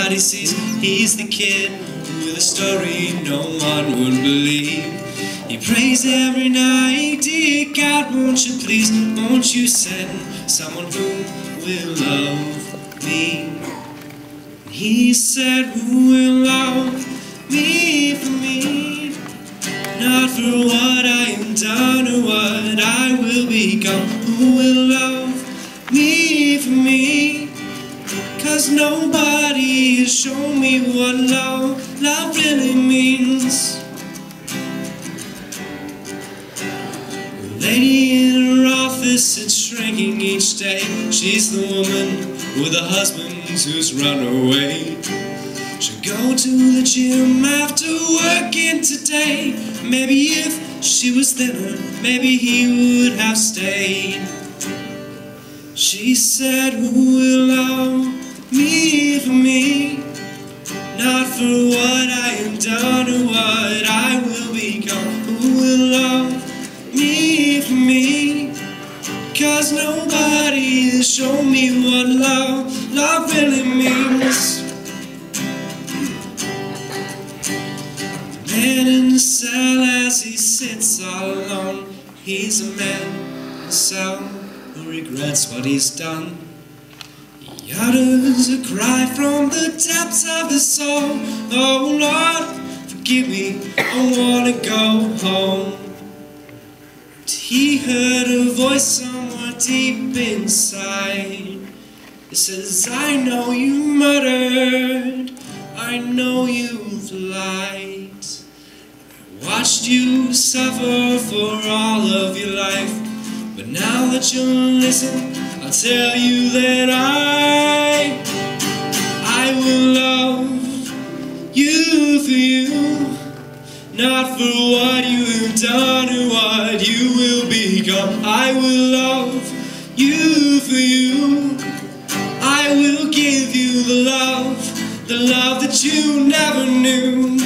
Nobody sees he's the kid with a story no one would believe. He prays every night, dear God, won't you please, won't you send someone who will love me? He said, who will love me for me? Not for what I have done or what I will become. Who will love me for me? 'Cause nobody has shown me what love really means. The lady in her office is shrinking each day. She's the woman with a husband who's run away. She'll go to the gym after working today. Maybe if she was thinner, maybe he would have stayed. She said, who will love me for me? Not for what I have done or what I will become. Who will love me for me? 'Cause nobody has shown me what love really means. The man in the cell as he sits all alone, he's a man in the cell who regrets what he's done. He utters a cry from the depths of his soul. Oh Lord, forgive me, I wanna go home. But he heard a voice somewhere deep inside. It says, I know you murdered, I know you've lied. I watched you suffer for all of your life, but now that you'll listen, I'll tell you that I will love you for you. Not for what you have done or what you will become. I will love you for you. I will give you the love that you never knew.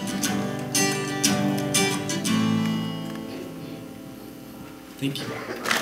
Thank you.